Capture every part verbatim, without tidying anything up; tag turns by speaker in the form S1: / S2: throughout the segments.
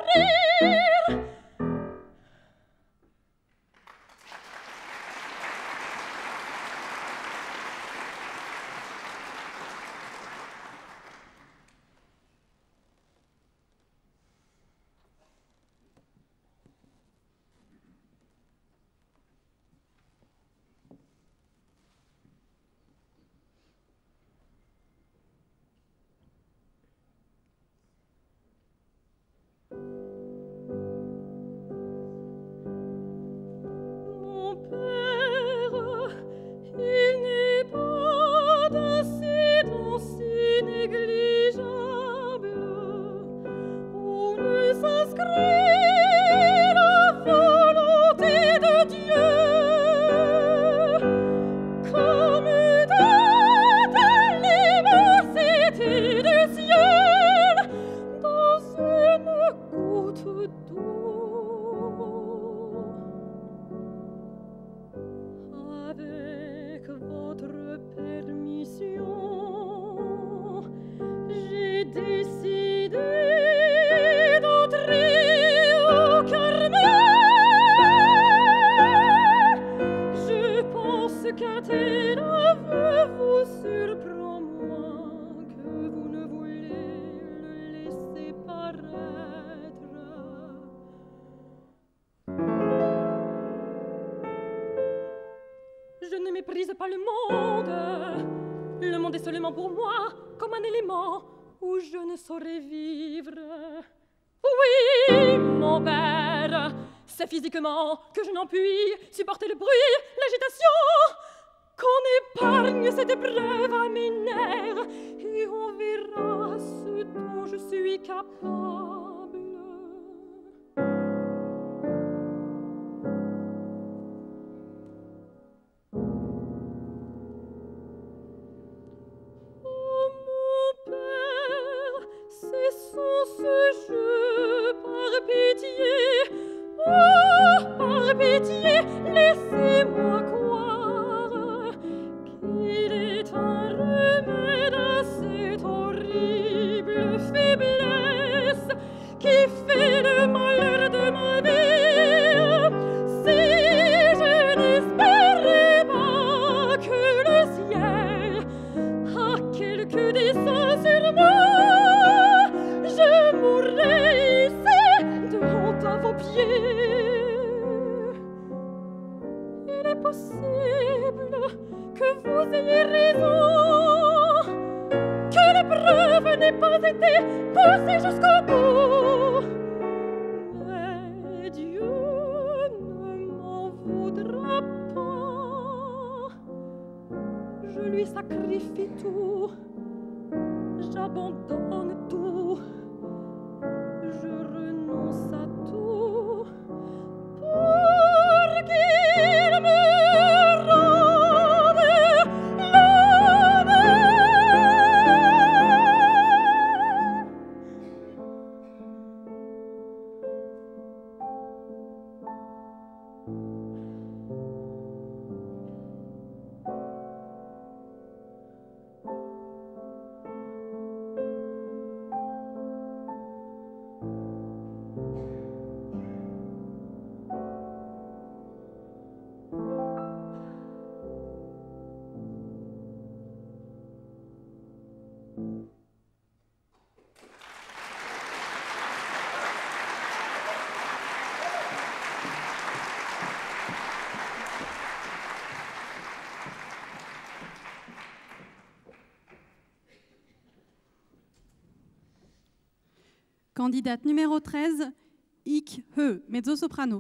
S1: rire. Physiquement, que je n'en puis supporter le bruit, l'agitation, qu'on épargne cette épreuve à mes nerfs, et on verra ce dont je suis capable. Oh mon père, cessons ce jeu, par pitié. Oh, par pitié, laissez-moi croire qu'il est un remède à cette horrible faiblesse qui fait le malheur de ma vie. Si je n'espérais pas que le ciel a quelque dessein sur moi, je mourrais ici de honte à vos pieds. Il est possible que vous ayez raison, que l'épreuve n'ait pas été poussée jusqu'au bout. Mais Dieu ne m'en voudra pas. Je lui sacrifie tout, j'abandonne tout, je renonce à tout pour qu'il me rende l'honneur.
S2: Candidate numéro treize, Ik He, mezzo-soprano.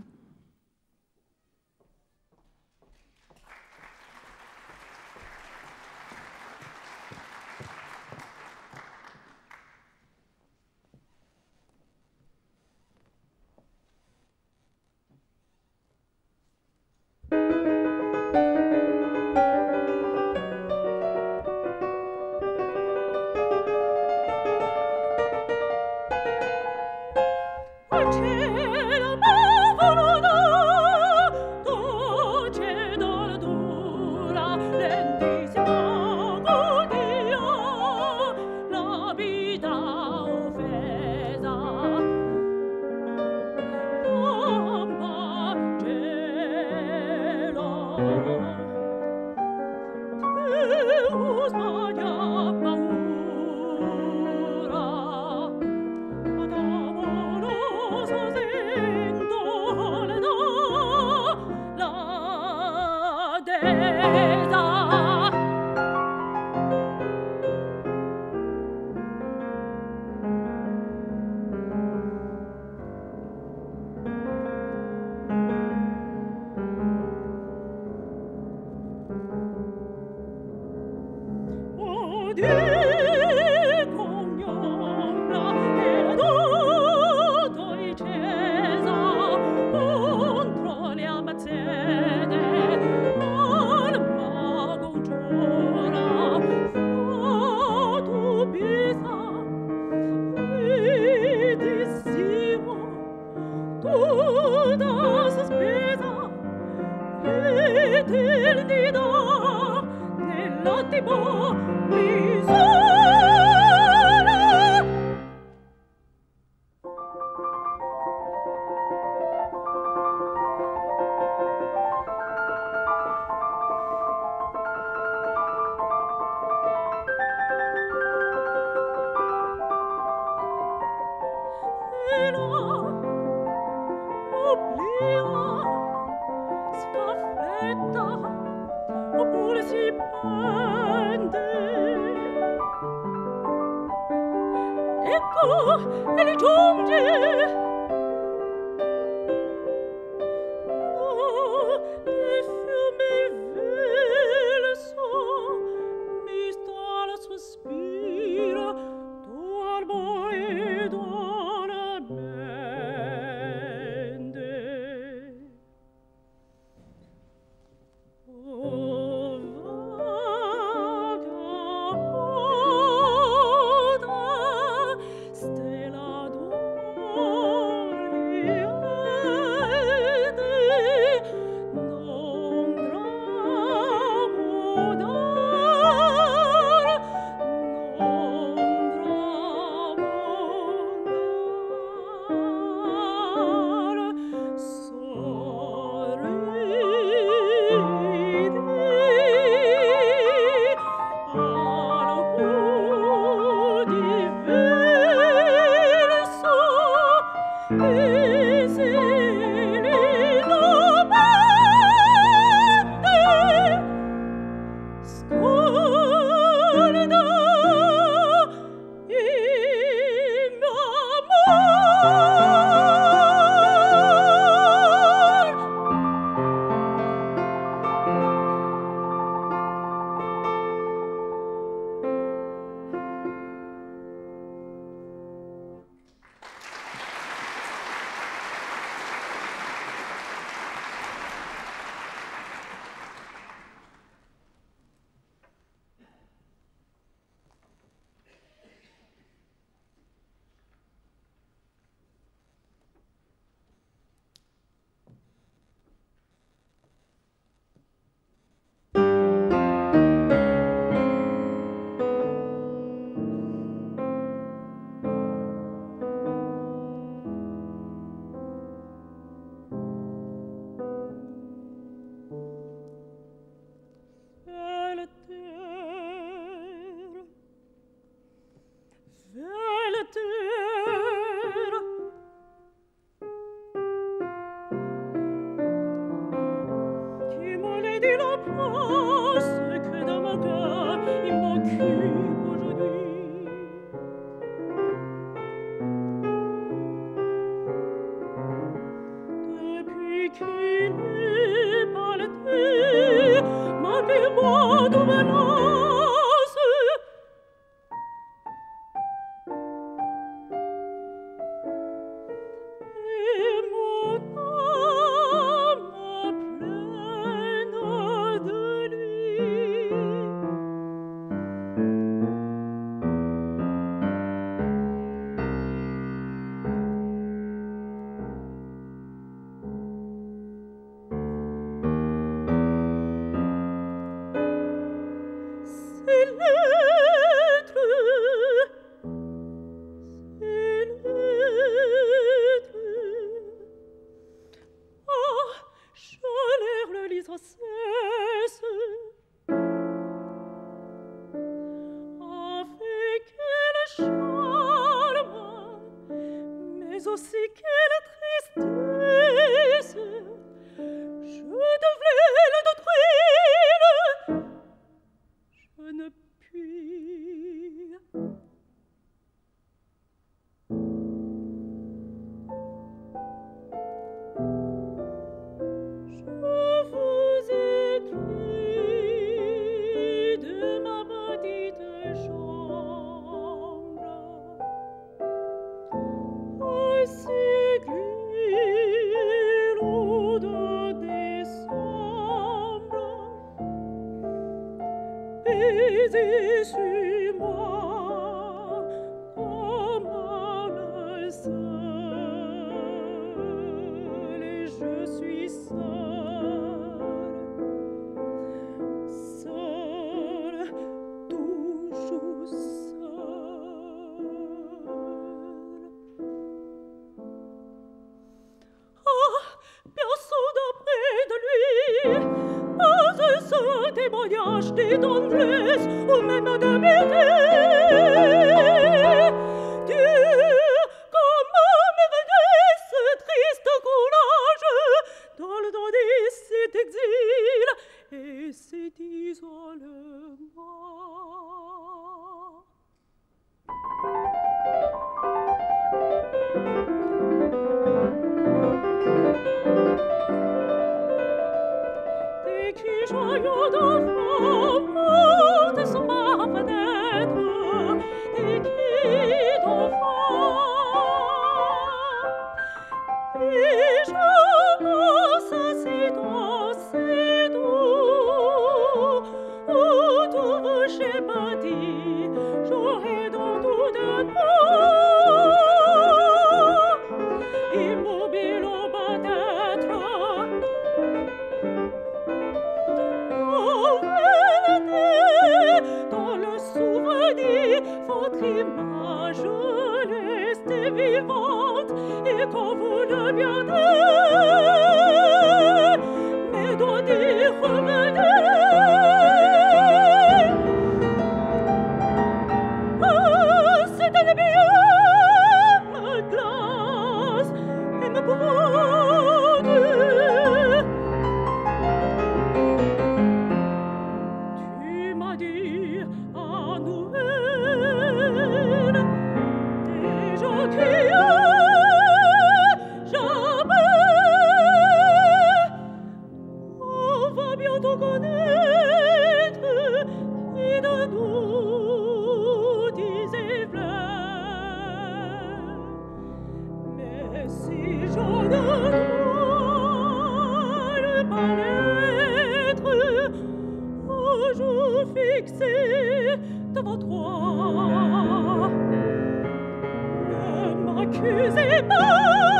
S1: scuda sospesa l'eternità nell'attimo misura. Oppure si pende. Ecco, e li giunge. No, dei fiumi verso, mi sta la sospira, dormo e dona bende. Oh, vagabonda, stella d'Oriente, non tramudar, non tramudar, sorridi al budi verso e se li lobande scorda in amor. Belle terre, belle terre, qui me dit la place que dans mon cœur il m'occupe aujourd'hui. Depuis qu'il est parti, malgré moi de menace, et mon âme pleine de lui. je suis seule, seule, toujours seule. Ah, personne auprès de lui, pas ce témoignage des tendresses ou même de beauté. Dieu, comment me venait ce triste courage dans le temps de cet exil et cet isolement. Des cris joyeux d'enfants montent sur ma fenêtre, des cris d'enfants. Et je pense à ces doux, ces doux, où tout vous schématis, j'aurais dans tout d'un mot, immobile au peut-être. Oh, vérité, dans le souvenir, votre image restée vivante, et quand vous deviendrez mes doigts d'y revenir. Ah, c'est un bien me glace et me brode. Tu m'as dit à Noël déjà qu'il y a jamais. On va bientôt connaître qui de nous disait vrai. Mais si je ne dois pas l'être, au jour fixé devant toi, ne m'accusez pas,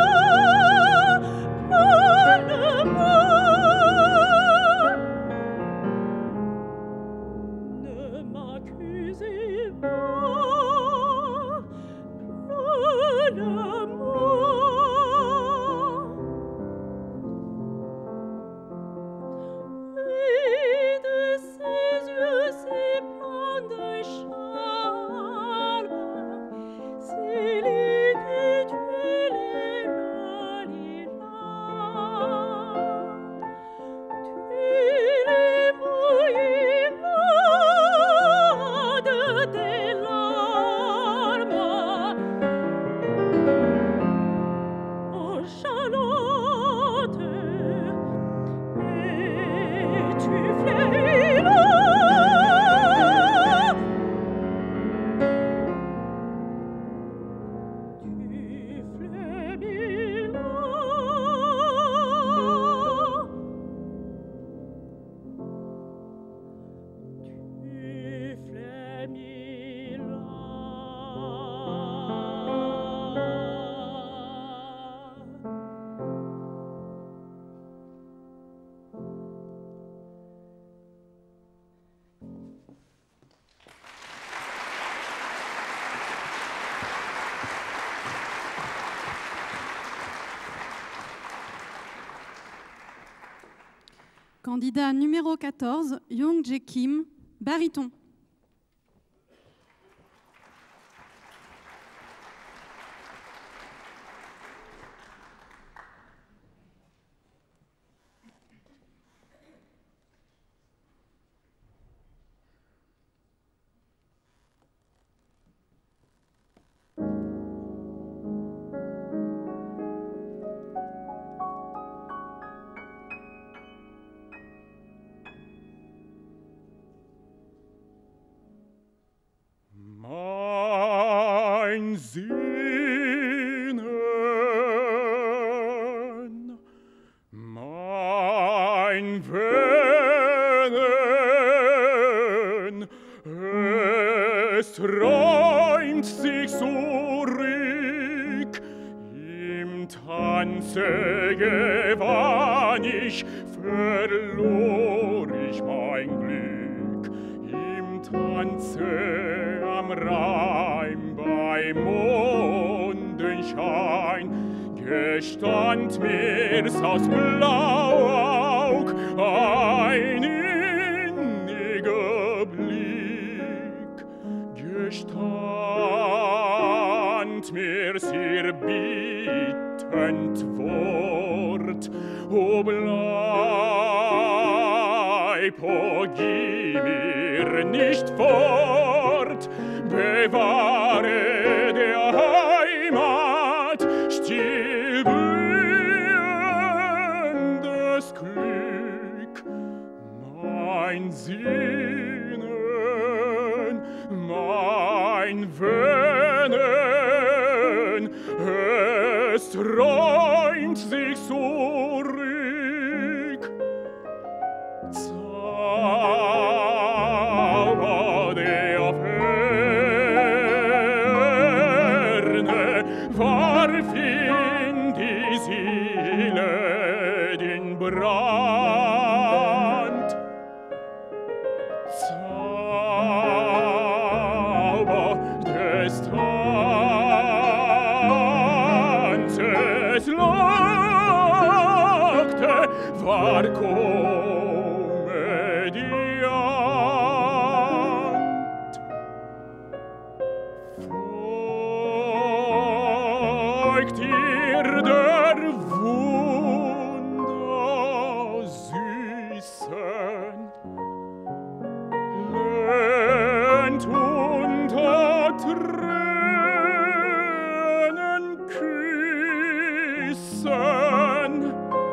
S1: pleure-moi. Ne m'accusez pas, pleure-moi. Et de ses yeux si pleins de charme, si l'inutile et le lilas, tu les mouilleras de tes larmes. Oh, Charlotte, et tu flémiras, tu flémiras, tu
S2: Candidat numéro quatorze, Young Jae Kim, baryton.
S3: Tanze gewann ich, verlor ich mein Glück. Im Tanze am Rhein bei Mondenschein gestand mir's aus Blauaug ein inniger Blick, gestand mir's ihr bittend Wort, o bleib, o geh mir nicht fort, bewahre der Heimat still blühendes Glück, mein Sinnen, mein Wähnen, es träumt sich zurück. Zauber der Ferne warf in die Seele den Brand. Zauber des Tanzes lockte, war komödiant. Folgt ihr der Wunder süßen, lehnt unter Tränen küssen.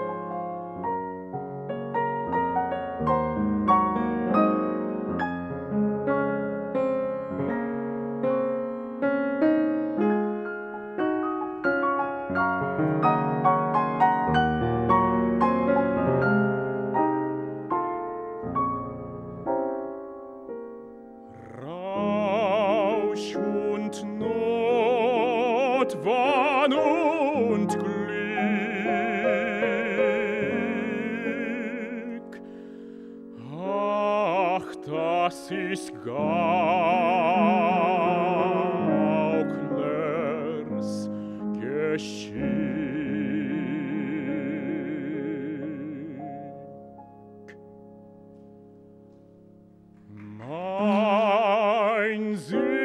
S3: Rausch und Not, Wahn und Glück. Ach, das ist Gauklers Geschick. Mein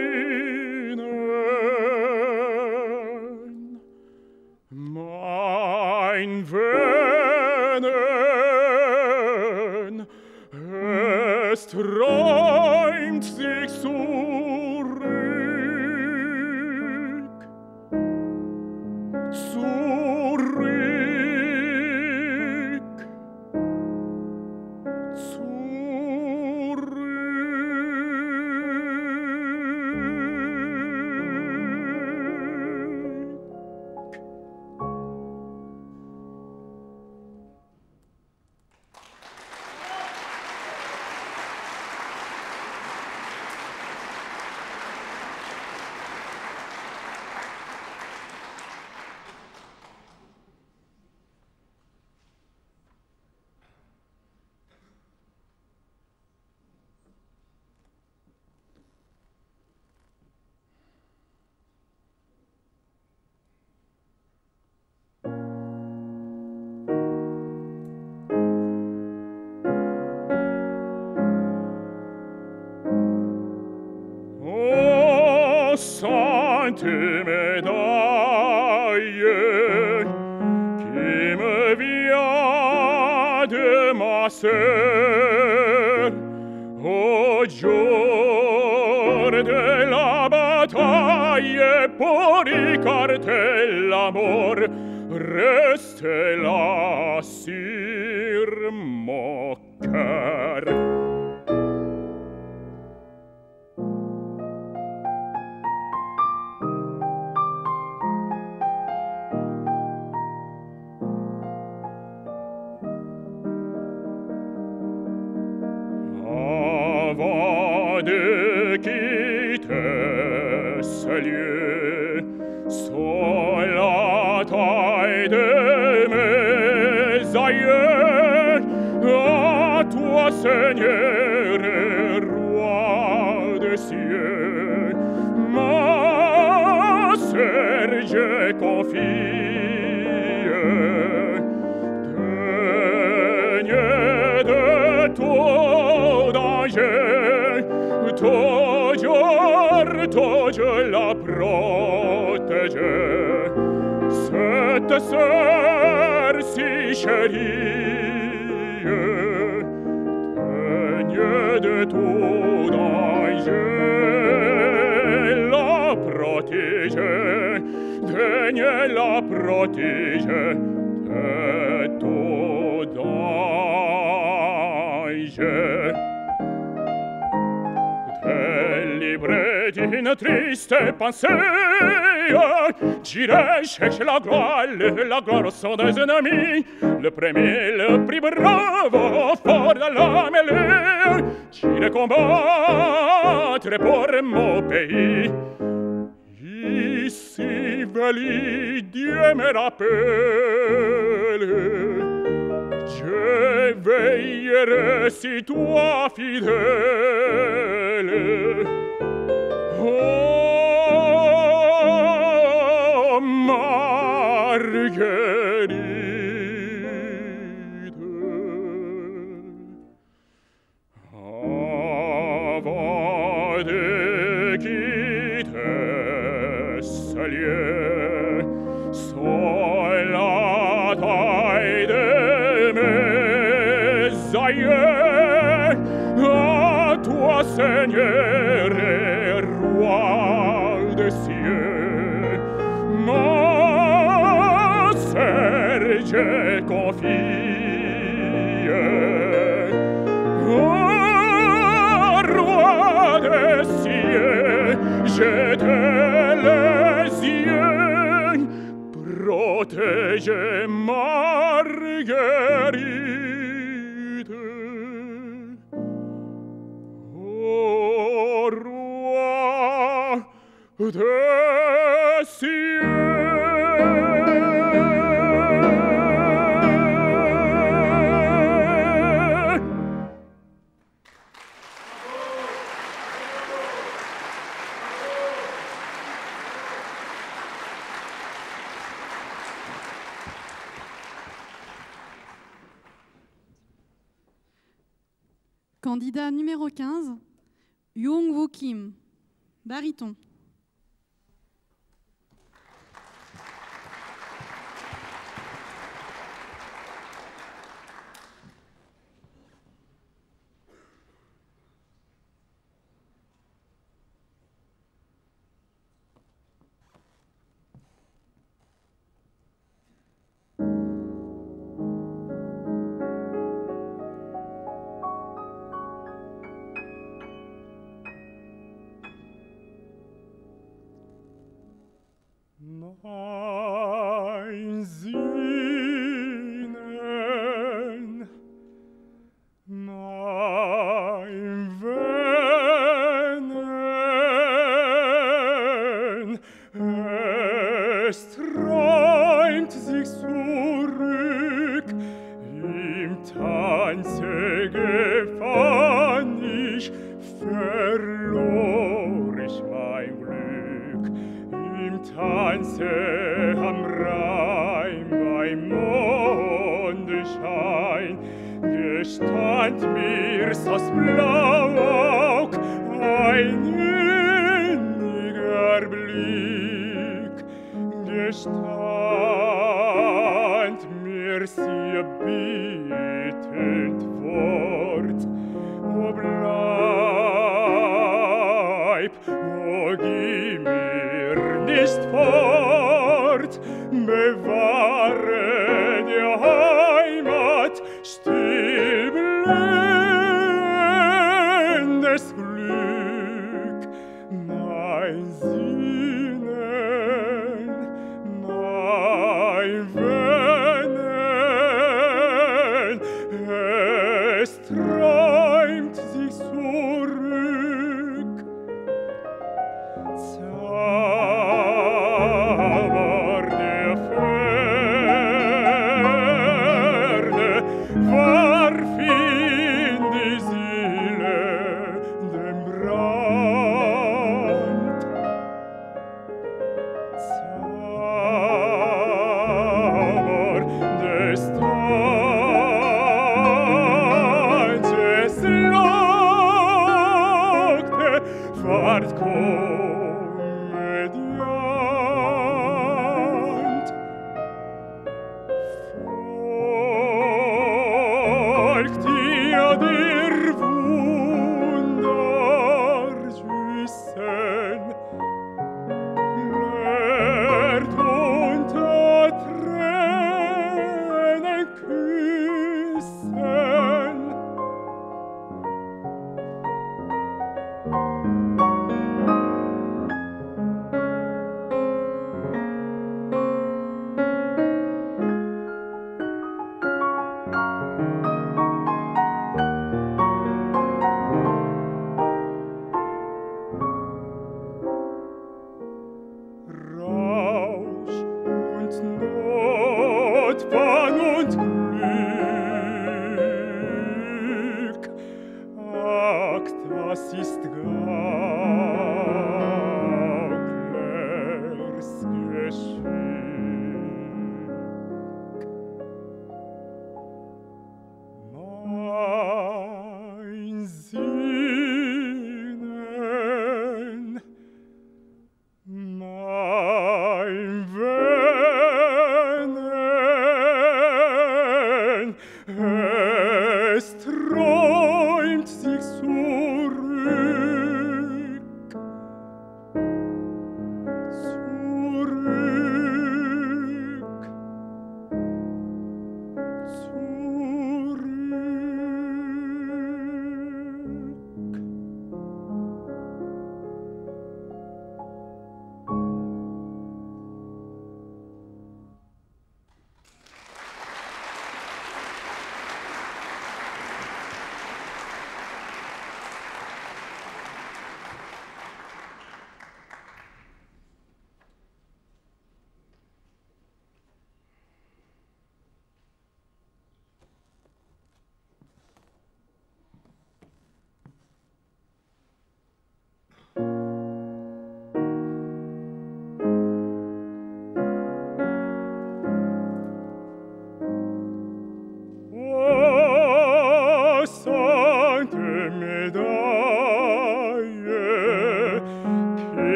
S3: Sinnen, mein Wähnen, es träumt sich zurück, zurück, sainte médaille qui me vient de ma sœur au jour de la bataille pour écarter la mort, reste là sur mon cœur. Avant de quitter ce lieu, sur la taille de aïeux, à toi, Seigneur et roi des cieux, ma sœur, je confie. Daigne de tout danger, toujours, toujours la protéger. Cette sœur si chérie, daigne de tout danger, la protéger, daigne la protéger de tout danger. Délivré d'une triste pensée, j'irai chercher la gloire, la gloire au sang des ennemis, le premier, le plus brave, fort de la mêlée. J'irai combattre pour mon pays. Ici, vali, Dieu me rappelle, je veillerai si toi fidèle. Oh, Marguerite, avant de quitter ce lieu, sur la taille de mes aïeux, à toi, Seigneur et roi des cieux, ma sœur, je confie. Au roi des cieux, jetez les yeux, protégez Marguerite. Au roi des cieux.
S2: Candidat numéro quinze, Young-Woo Kim, baryton.
S3: Mein Sinnen, mein Wennen, es träumt sich zurück, im Tanze gefann ich, verlor ich mein Glück. Im Tanze am Rhein beim Mondenschein gestand mir's das Blauauge ein inniger Blick, gestand mir's ihr bittend Wort, o bleib, o gib mir nicht fort, bewahre die Heimat, still blendes Glück, mein Sinnen, mein Wennen, es träumt sich zurück. Zauber der Ferne,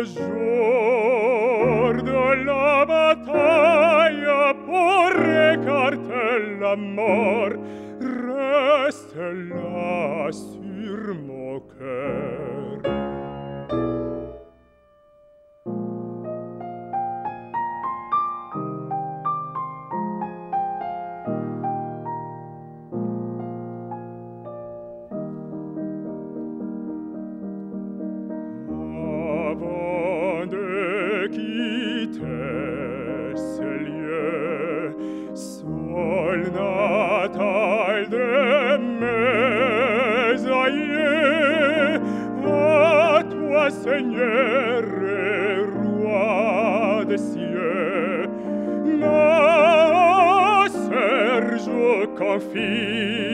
S3: jour de la bataille pour écarter la mort reste là sur mon cœur. Avant de quitter ce lieu, sol natal de mes aïeux, à toi, Seigneur et Roi des cieux, ma sœur, je confie.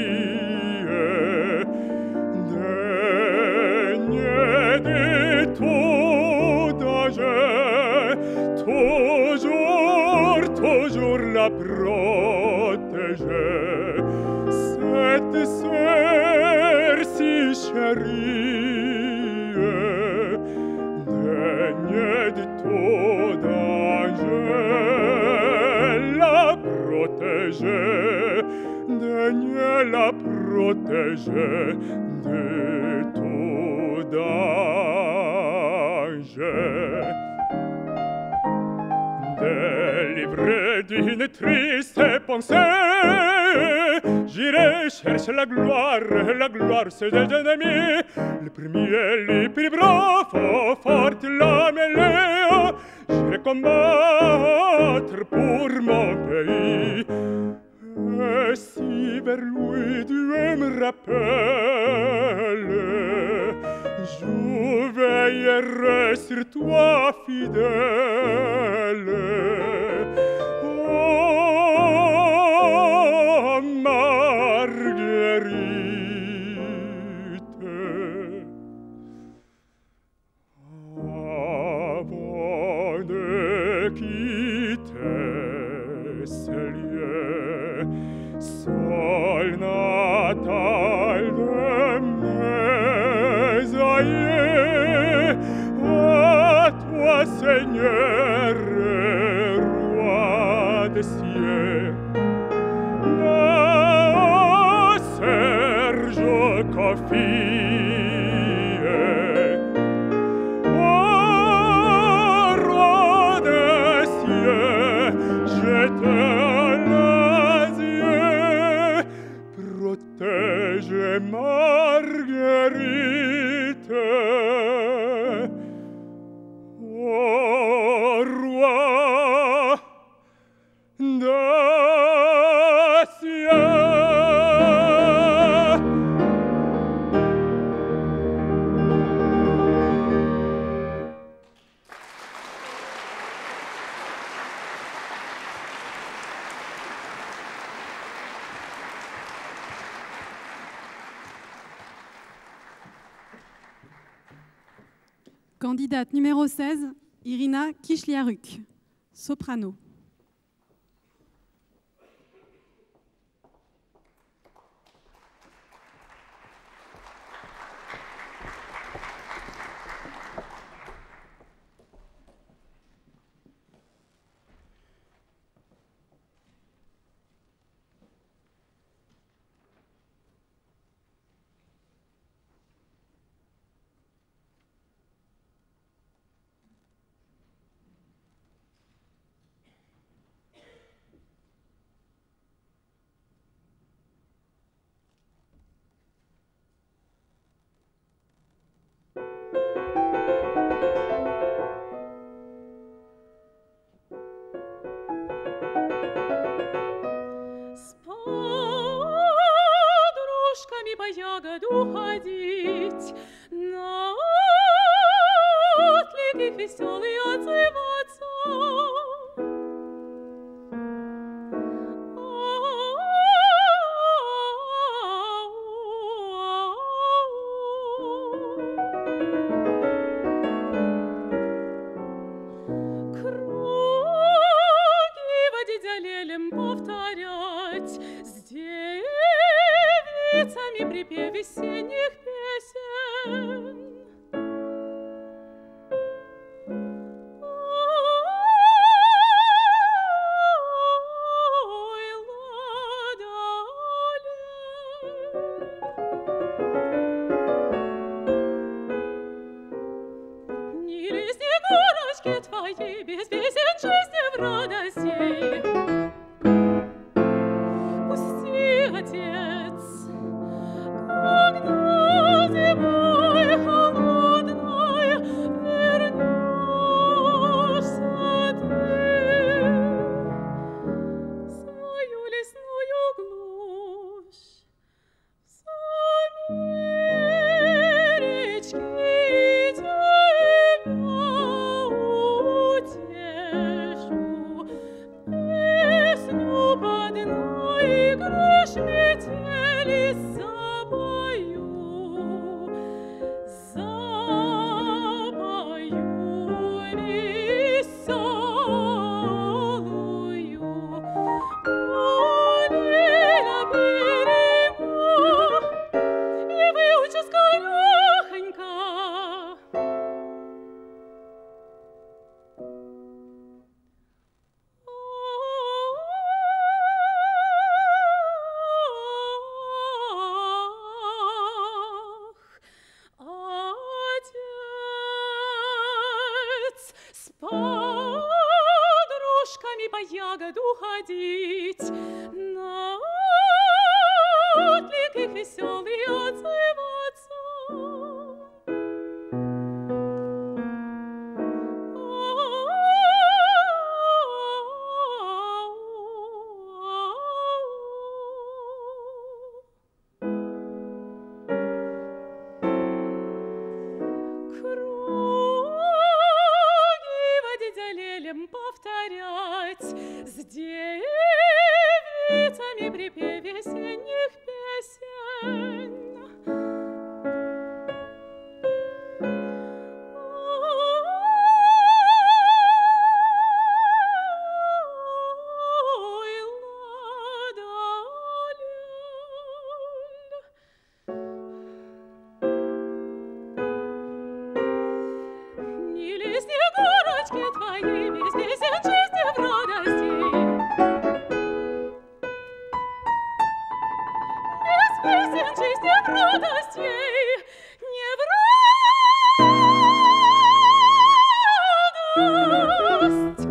S3: Daigne de tout danger, toujours, toujours la protéger. Cette sœur si chérie, daigne de tout danger, la protéger, daigne la protéger de tout danger. Délivré d'une triste pensée, j'irai chercher la gloire, la gloire c'est des ennemis. Le premier, le plus brave, fort la mêlée, j'irai combattre pour mon pays. Et si vers lui Dieu me rappelle, je veillerai sur toi fidèle. Oh, Marguerite, avant de quitter ce lieu, sol natal de mes aïeux, à toi, Seigneur, Roi des cieux, ma sœur, je confie. Oh, Roi des cieux, je te protège Marguerite, ô roi des cieux.
S2: Candidate numéro seize, Irina Kichliaruk, soprano.
S1: ягоду ходить, на отлики веселый отзываться. Круги водить за лелем повторять, с девицами припев весенних песен. горочке твоей без песен счастья в радости. Пусти, Отец, когда зимой холодной вернешься ты в свою лесную глушь, в сумеречки тебя утешу, песню под наигрыш метели запою, запою веселую. Полина берега и выучу скорехонько. Отец, с подружками по ягоду ходить, на отлик их веселый отзываться. Круги водить за лелем повторять, с девицами припев весенних песен. Ой, ла-да-ляль. Не лезь, горочки твоей без песен счастья в радости. Без песен счастья в радости, не в радость.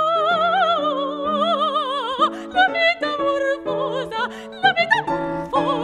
S1: La metamorfosa, la metamorfosa.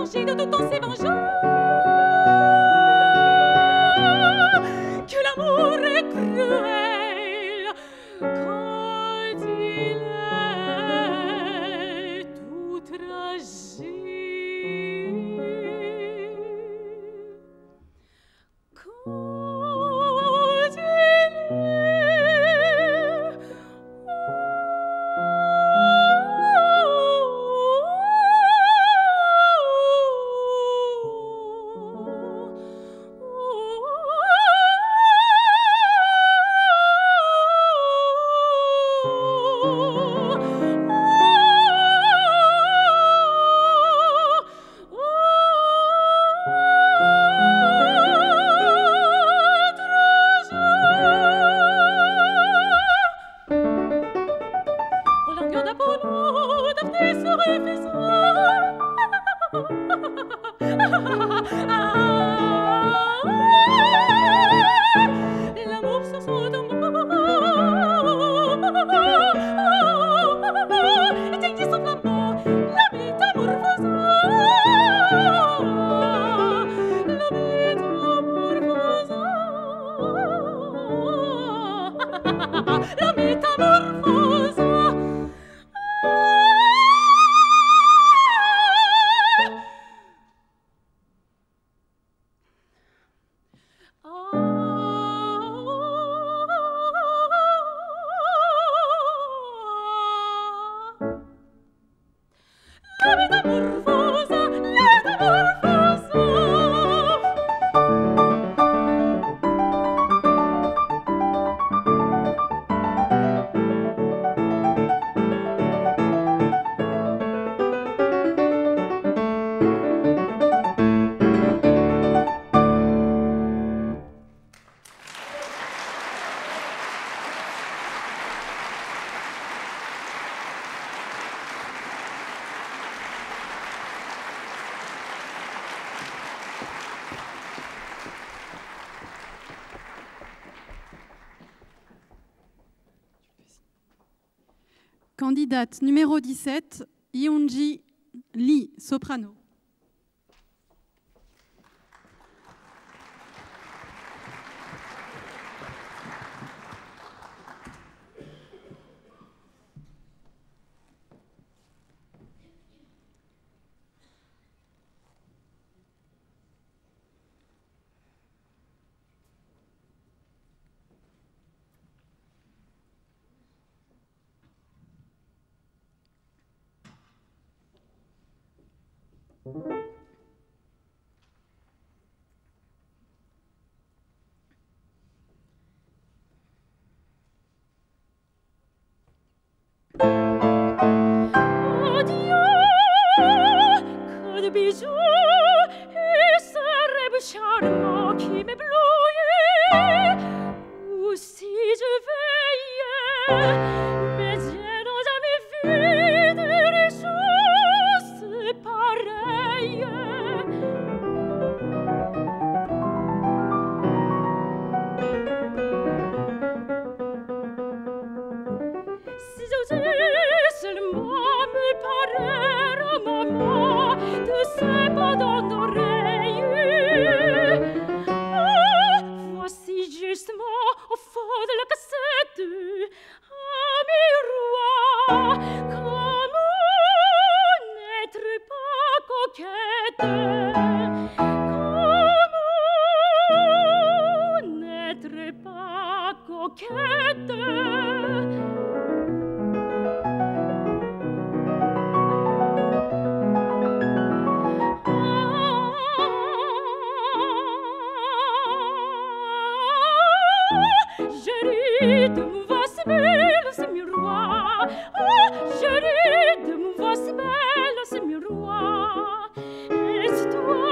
S1: venger de tout en s'évengeant. Que l'amour est cruel quand il est tout tragique. Quand il est l'amour sur son tombeau éteignit son flambeau, la métamorphosa, la métamorphosa, la métamorphosa.
S2: Candidate numéro dix-sept, Yeonji Lee, soprano.
S1: Oh Dieu, que de bijoux et ce rêve charmant qui m'éblouit. Ou si je veillais, mes yeux n'ont jamais vu des choses pareilles. Si j'osais seulement me parer à maman de ses pas dans l'oreille. Ah, voici justement au fond de la cassette un miroir. Comment n'être pas coquette? Comment n'être pas coquette? Chérie, de me voir si belle ce miroir. Oh, chérie, de me voir si belle ce miroir. Est-ce toi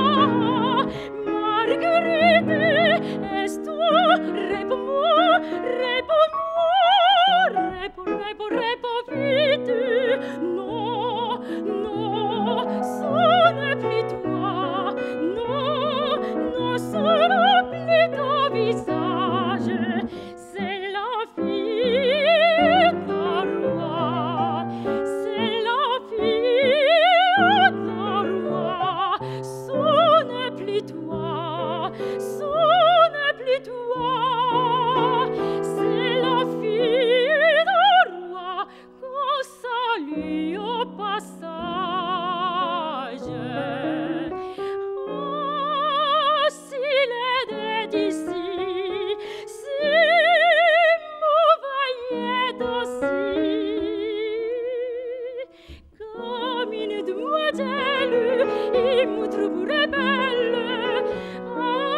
S1: trouverai belle. Ah,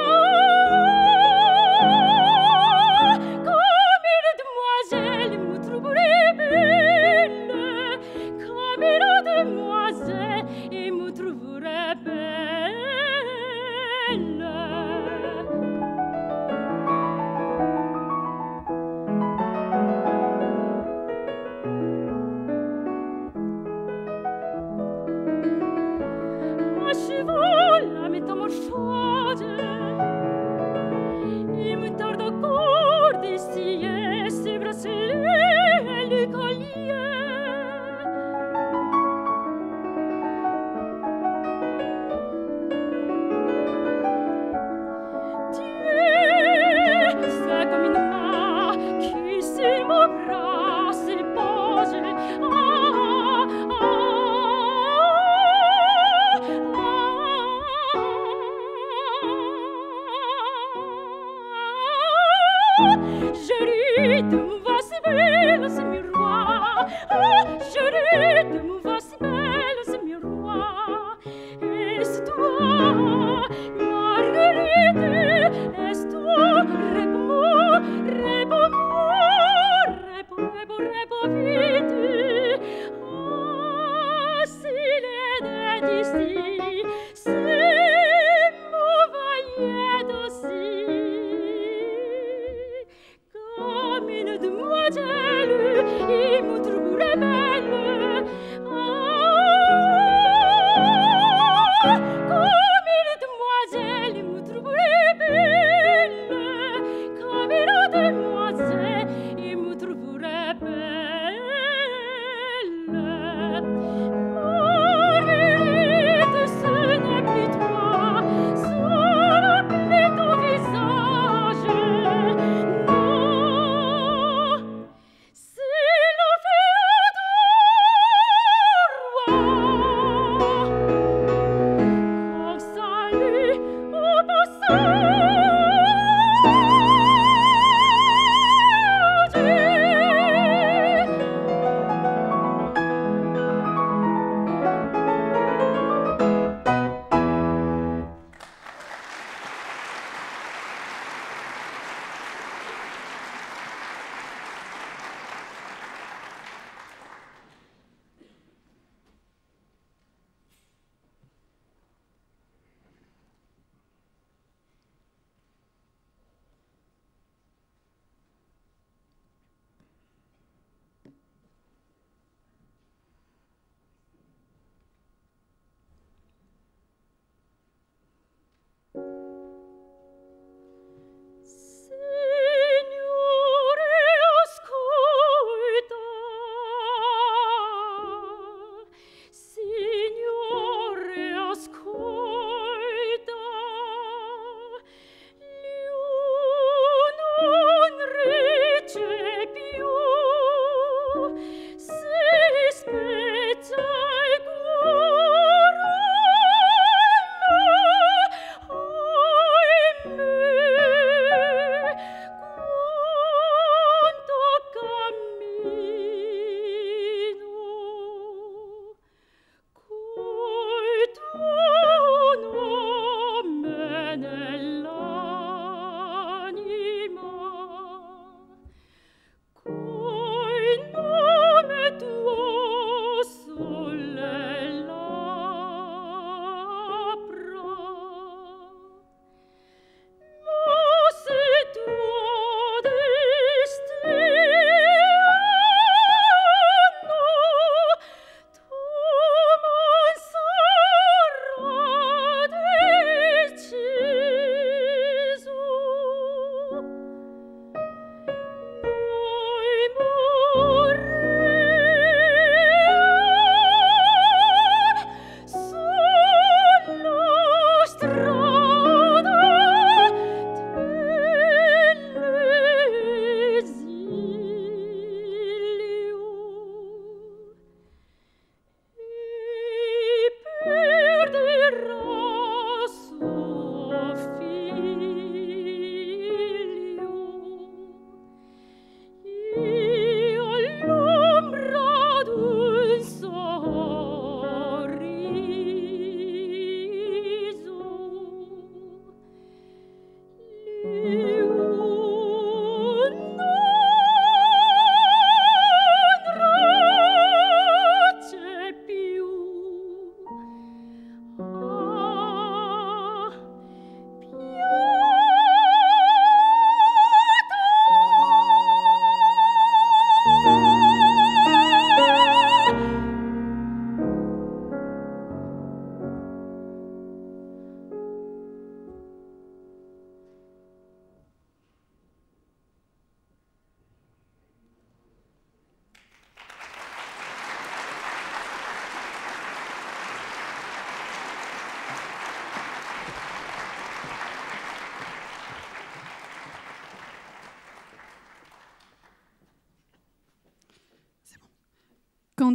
S1: comme une demoiselle me trouverai belle, comme une demoiselle et me trouverai belle. Achevons la métamorphose, il me tarde encore d'essayer ces bracelets et les colliers. Dieu, c'est comme une main qui sur mon bras se pose. Ah, ah, je ris de mon voix si belle, ce miroir. Ah, je ris de mon voix si belle, ce miroir. Est-ce toi, Marguerite? Est-ce toi? Réponds-moi, réponds-moi, réponds, réponds, réponds vite. Ah, s'il est d'ici, c'est mon voyait aussi. Comme une demoiselle, il me trouverait belle. Ah, comme une demoiselle, il me trouverait belle. Comme une demoiselle, il me trouverait belle. Marguerite,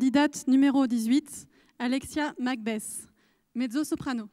S2: Candidate numéro dix-huit, Alexia Macbeth, mezzo-soprano.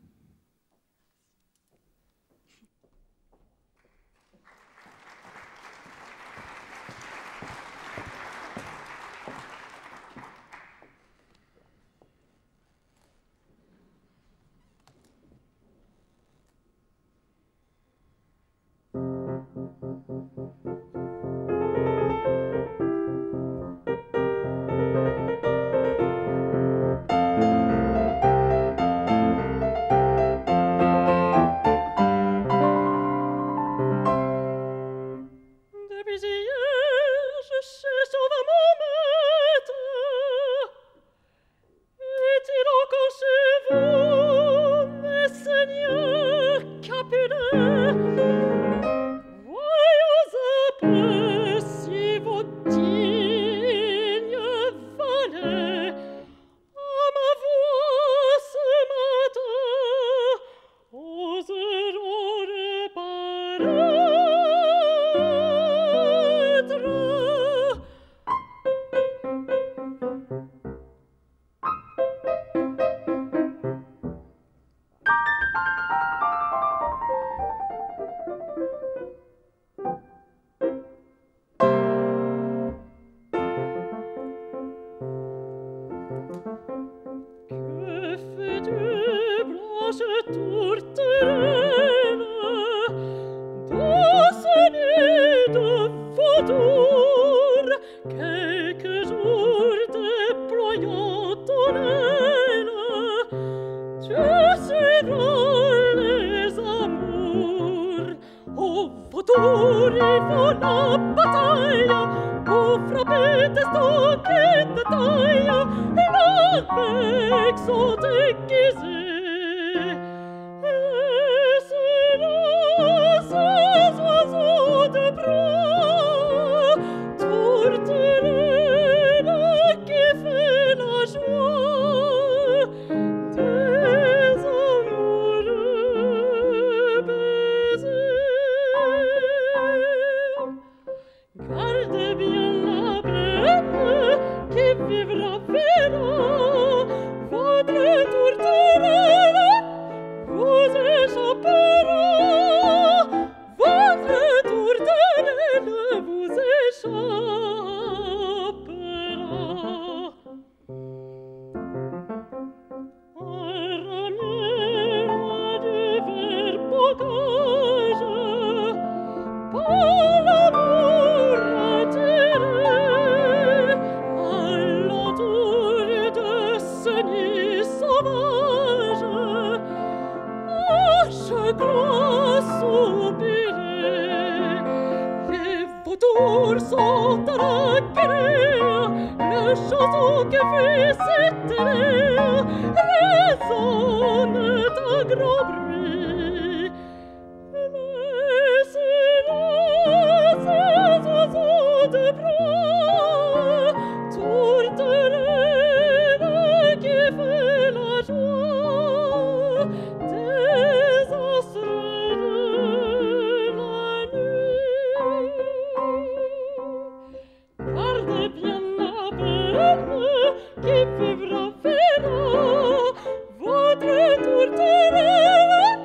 S1: Qui vivra verra votre tour terrain.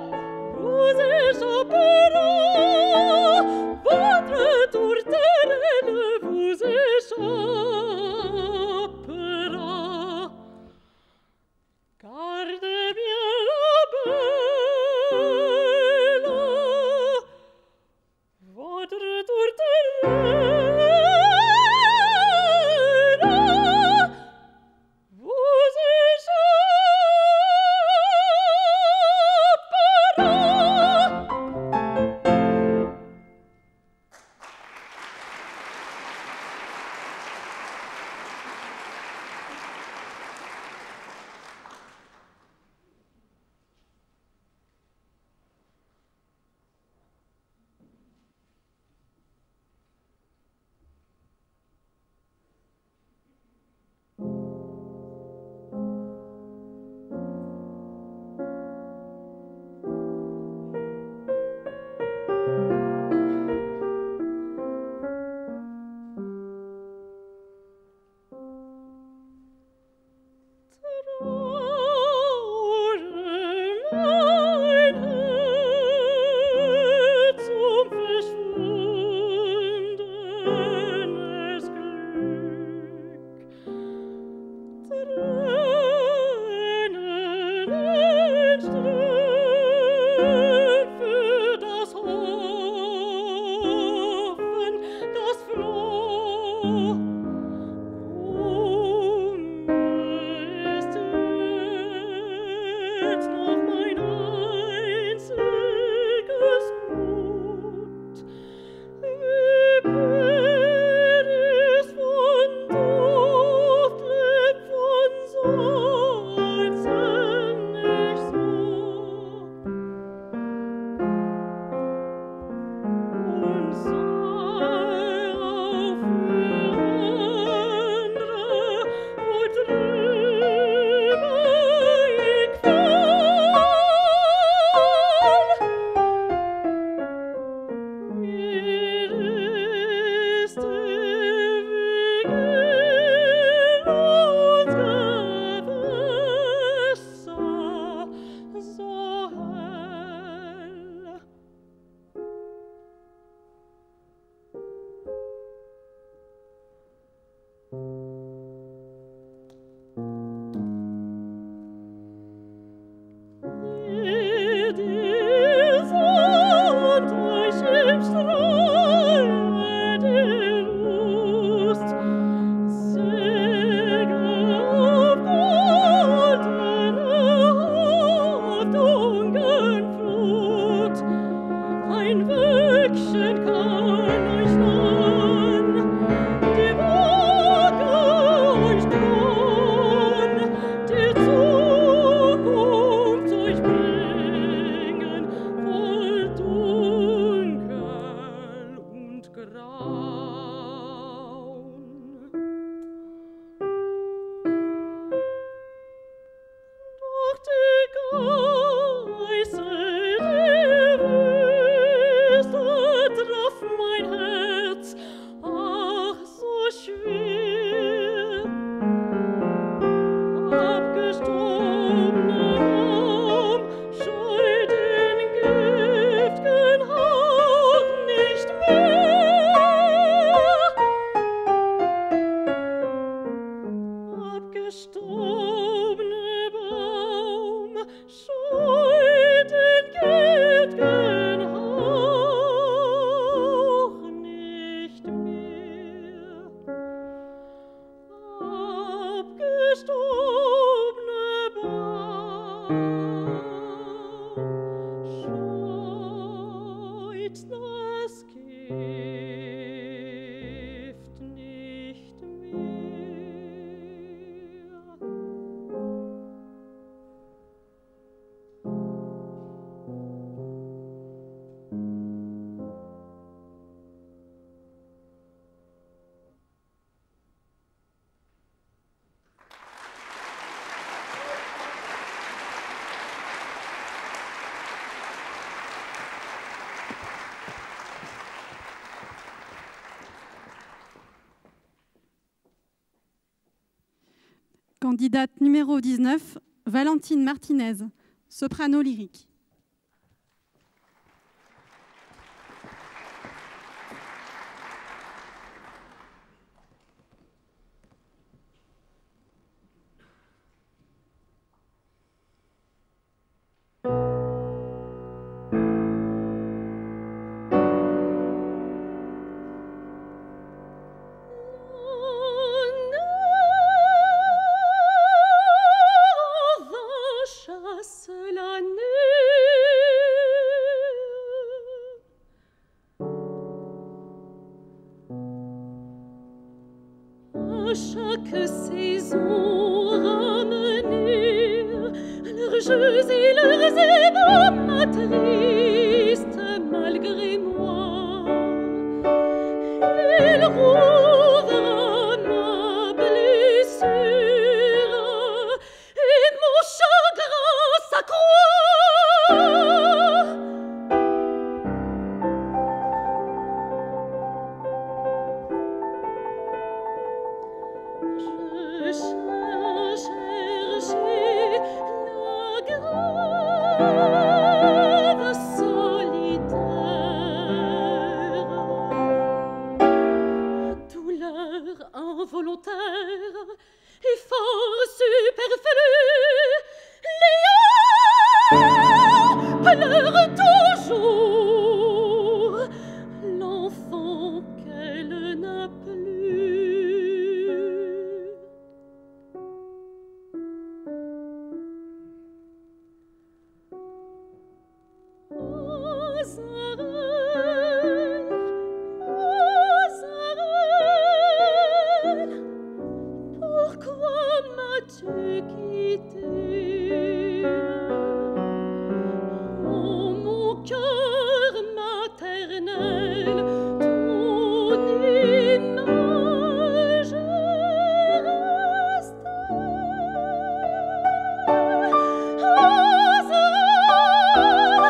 S2: Candidate numéro dix-neuf, Valentine Martinez, soprano lyrique.
S1: Chaque saison ramener leurs jeux et leurs ébats m'attristent malgré moi. Ils rouvrent ma blessure et mon chagrin s'accroît. Involontaire et fort superflu, Léa pleure toujours l'enfant qu'elle n'a plus. Azarel, Azarel, pourquoi m'as-tu quitté? Oh mon cœur maternel, ton image reste. Azarel,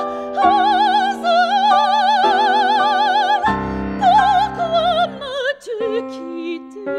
S1: Azarel, pourquoi m'as-tu quitté?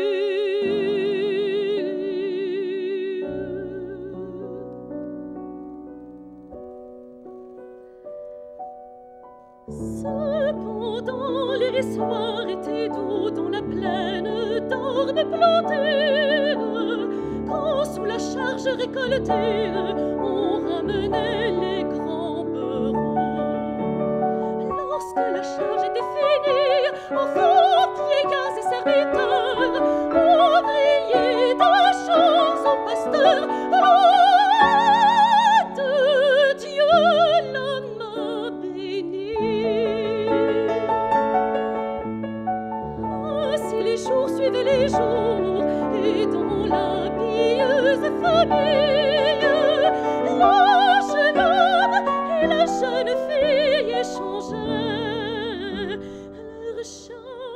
S1: Cependant les soirs étaient doux dans la plaine d'ormes plantées, quand sous la charge récoltée on ramenait les grands beurons. Lorsque la charge était finie, enfants, vieillards et serviteurs, ouvriers d'un champ aux pasteurs, de Dieu l'homme a béni. Ainsi les jours suivaient les jours, et dans la pieuse famille, le jeune homme et la jeune fille échangeaient leur chant.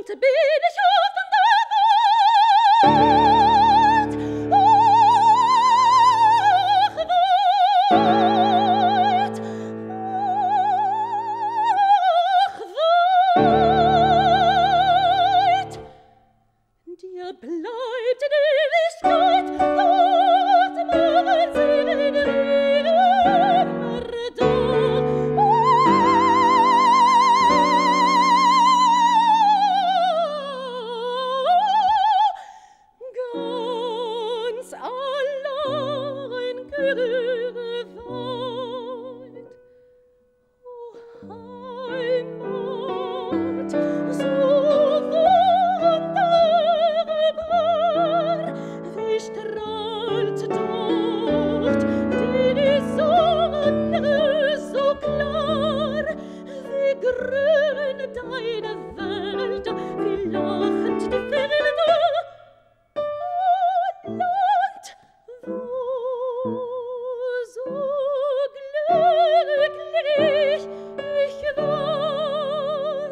S1: bin ich auf der Welt. Dir bleibt in Ewigkeit, dort machen sie den ganz allein geweiht. O Heimat, so wunderbar, wie strahlt dort die Sonne so klar, wie grün deine Wälder, wie lachend die Felder. O Land, wo so glücklich ich war.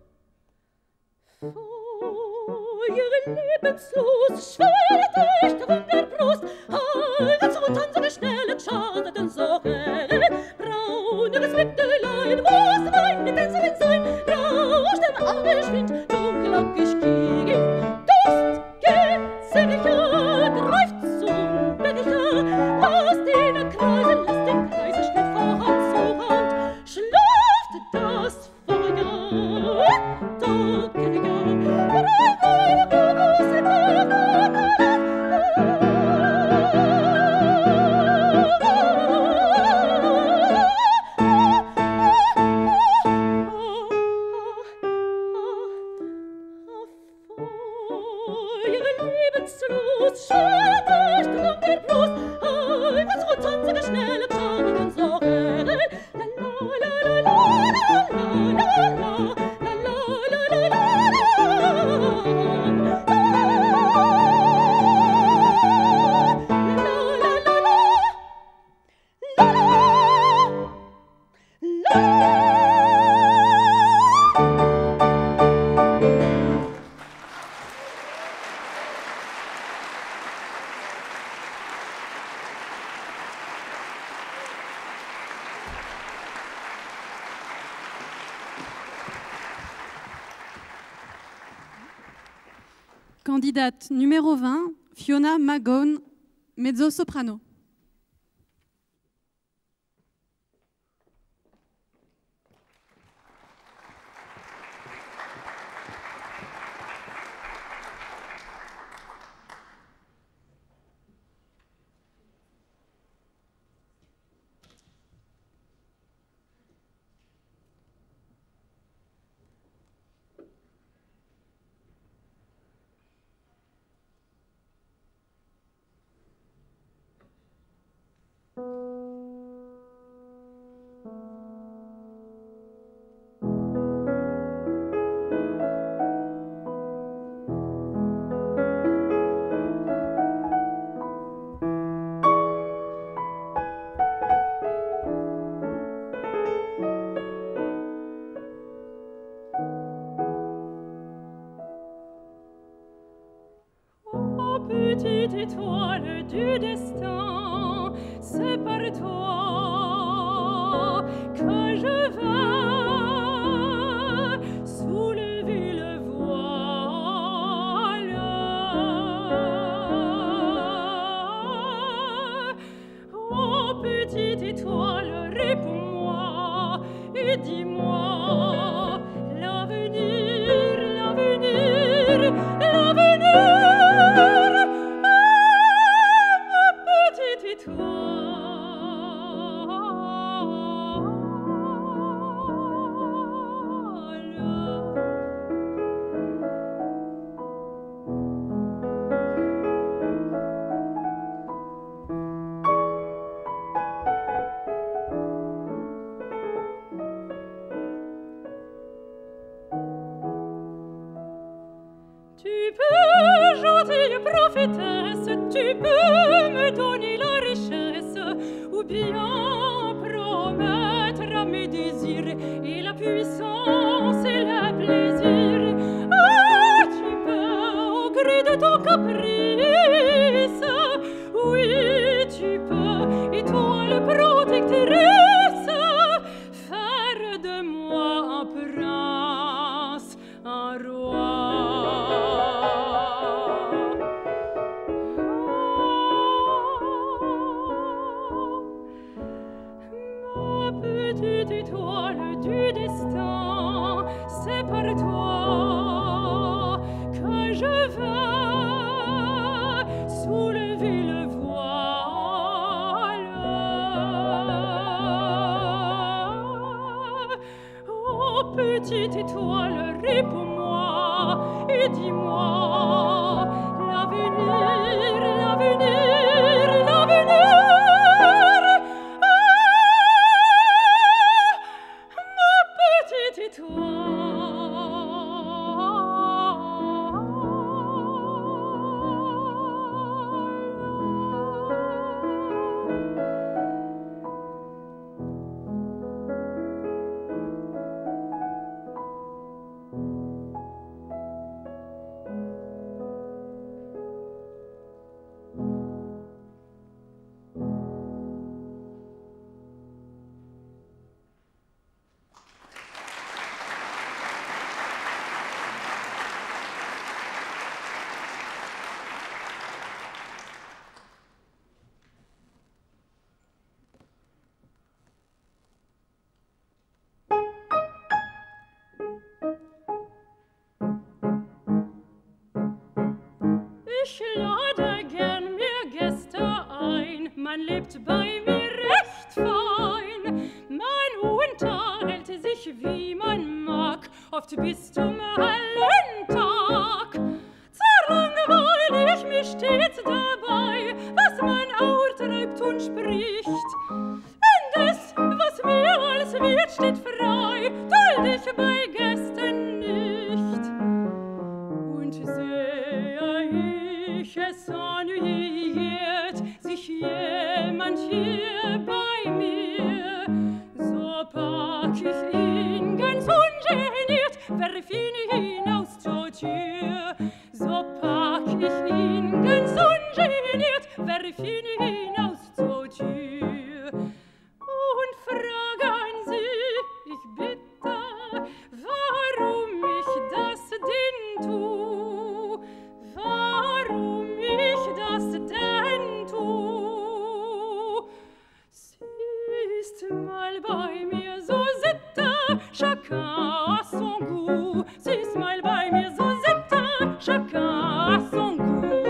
S1: Feuer lebenslos schwört euch drum der Brust, als rot an seine schnellen schadenden Sorgen. Brauneres Mittellein muss meine Tänzerin sein, rauscht dem Abendwind dunkellockig gegen. Durst Gezeria greift zum Becher, aus den Kreisen lasst den Kreise schnell von Hand zu Hand. Schlaft das Feuer, dort Geria, rein, rein, große lebenslos schwört euch drum der Brust, als rot an seine schnellen schadenden Sorgen. La la la la la la la la la la la la la.
S2: Candidate numéro vingt, Fiona Magone, mezzo-soprano. Petite étoile du destin, c'est par toi que je vais soulever le voile. Oh petite étoile, réponds-moi et dis-moi l'avenir, l'avenir, l'avenir. Tu peux, gentille prophétesse, tu peux me donner la richesse, ou bien promettre à mes désirs et la puissance et le plaisir. Ah,
S1: caprice. Oui, tu peux, étoile protectrice, faire de moi un prince, un roi. Ma petite étoile du destin, c'est par toi que je vais soulever le voile. Oh, petite étoile, réponds-moi et dis-moi l'avenir, l'avenir, l'avenir. Ich lade gern mir Gäste ein, man lebt bei mir recht fein. Man unterhält sich wie man mag, oft bis zum hellen Tag. Zerlangweil ich mich stets dabei, was man austreibt und spricht. Indes, was mir als wird, steht frei, duld ich bei Gästen nicht. Und sehe ich es ennuyiert, sich jemand hier bei mir, so pack ich ihn ganz ungeniert, werf ihn hinaus zur Tür. So pack ich ihn ganz ungeniert, werf ihn hinaus zur Tür. Und fragen Sie, ich bitte, warum ich das denn tu? Warum ich das denn tu? Sie ist mal bei mir so Sitte, chacun a son goût. Sie ist mal bei mir so Sitte, chacun a son goût.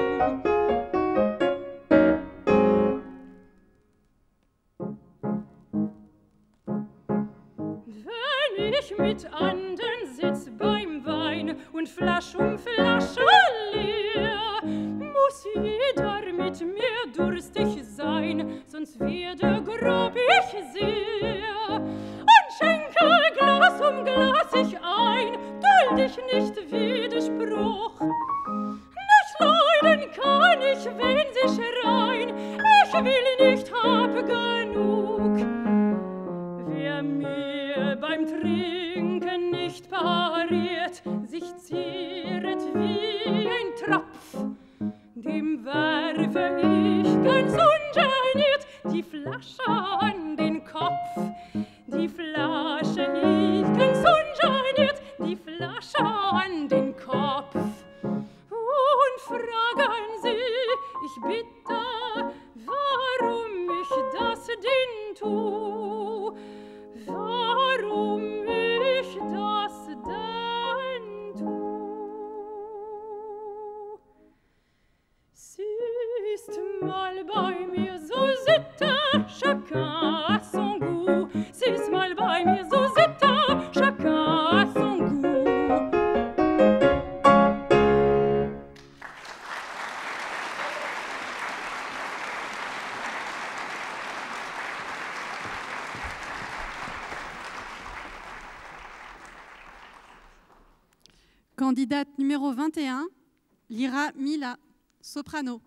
S1: Wenn ich mit andern sitz beim Wein und Flasch um Flasche leer, muss jeder mit mir durstig sein, sonst werde grob ich sehr. Und schenke Glas um Glas ich ein, duld ich nicht Widerspruch. Nicht leiden kann ich, wenn sie schreien, ich will nicht, hab genug. Wer mir beim Trinken nicht pariert, sich zieret wie ein Tropf, dem werfe ich ganz ungeniert die Flasche an den Kopf. Die Flasche ich ganz ungeniert, die Flasche an den Kopf. Und fragen Sie, ich bitte, warum ich das denn tu? Warum ich das denn tu? Sie ist mal bei mir so Sitte, chacun a son goût. Sie ist mal bei mir so Sitte, chacun a son goût.
S2: Candidate numéro vingt et un, Lyra Mila, soprano.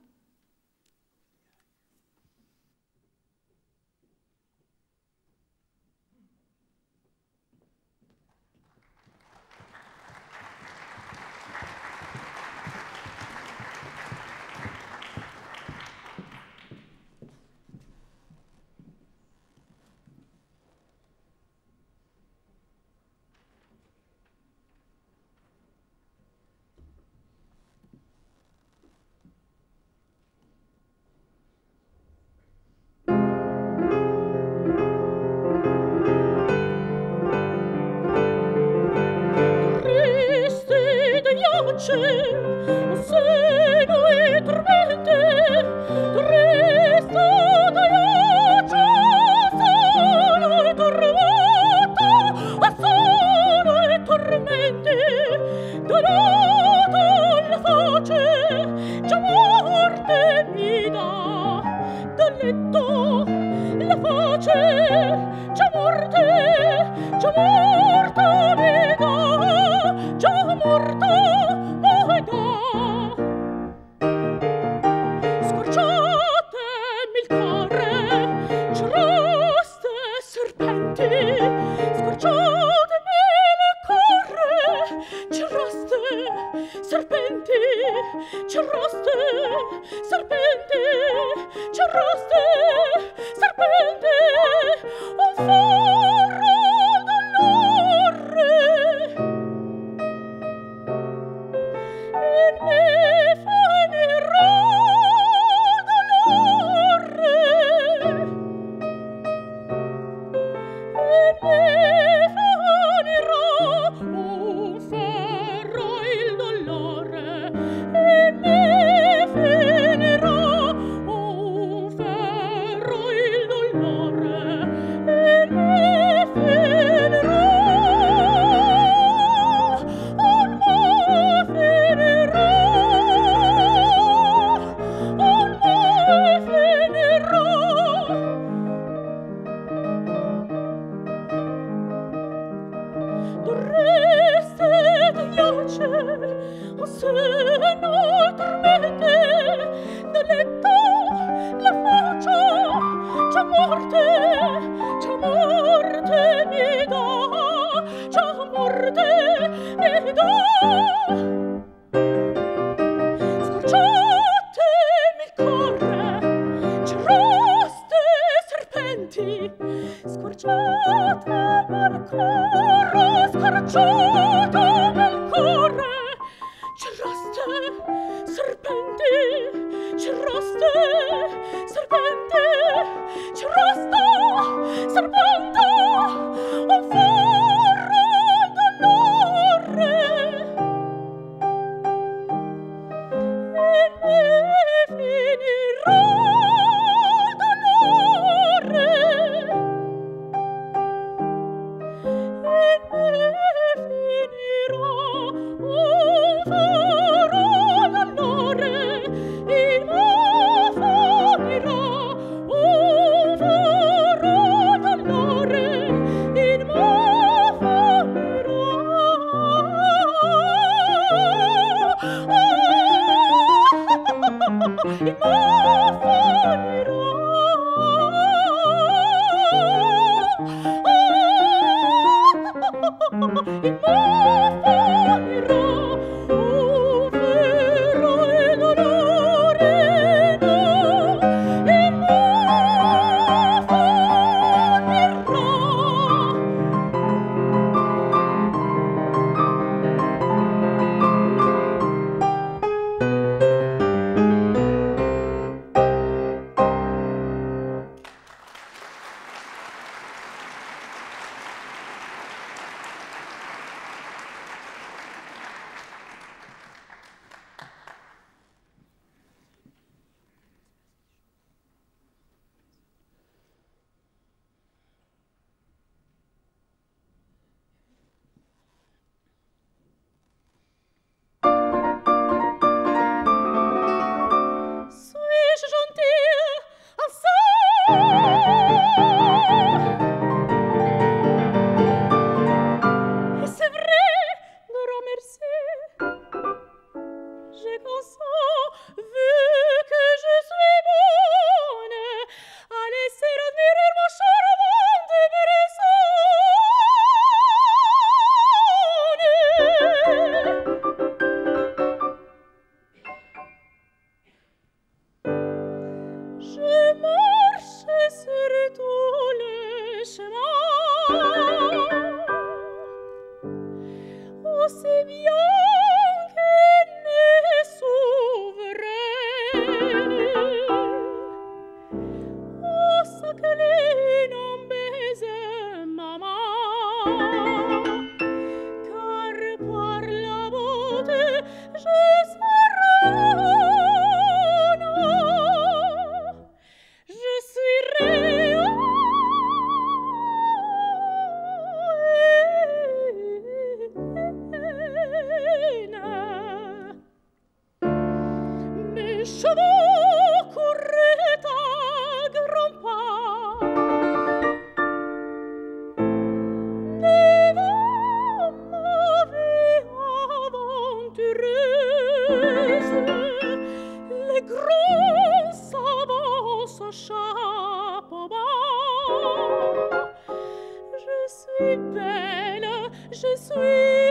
S1: je suis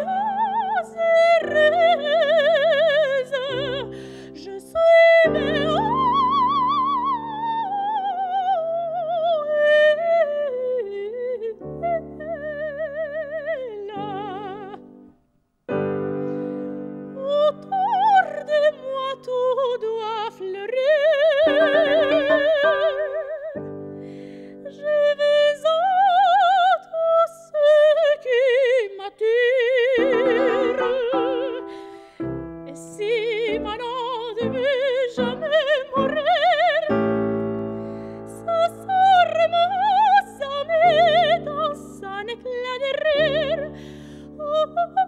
S1: heureuse, je suis belle. Autour de moi tout doit fleurir. Je vais à tout ce qui m'attire. Et si ma nom ne veut jamais mourir, ça sort mon âme dans un éclat de rire. Oh, oh, oh, oh.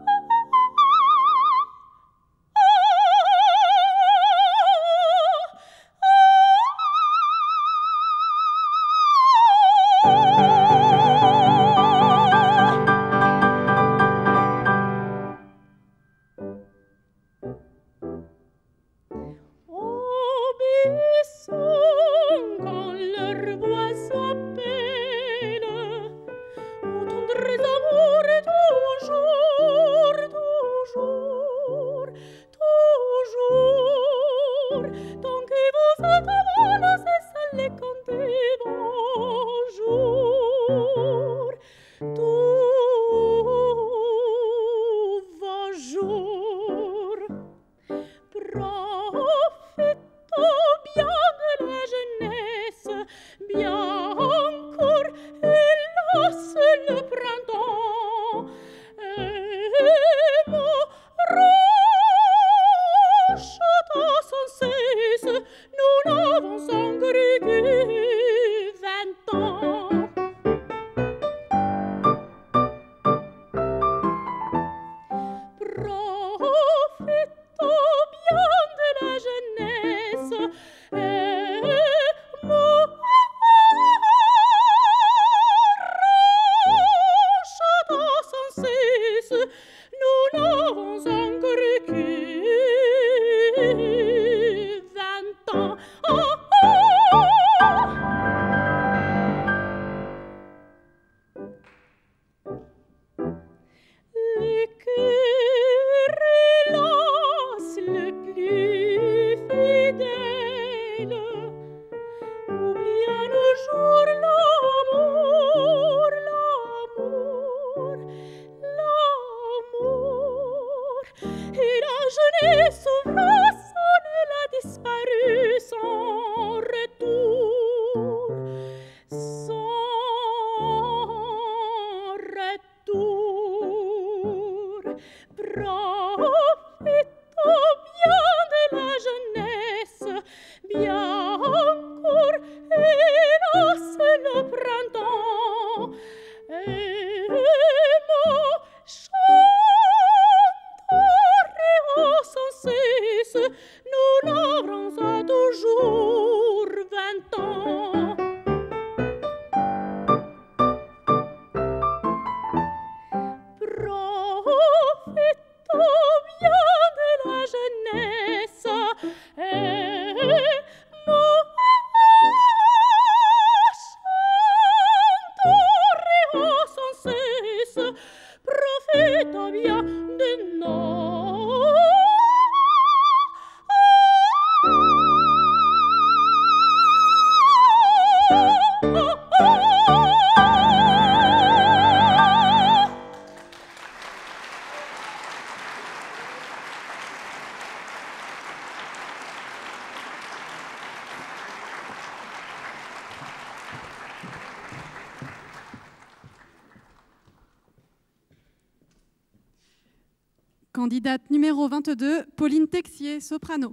S2: Candidate numéro vingt-deux, Pauline Texier, soprano.